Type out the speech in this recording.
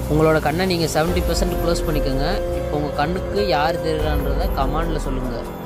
உங்களோட கண்ணை நீங்கள் 70% க்ளோஸ் பண்ணிக்கோங்க. இப்போ உங்கள் கண்ணுக்கு யார் தெரியுறான்றதை கமெண்டில் சொல்லுங்கள்.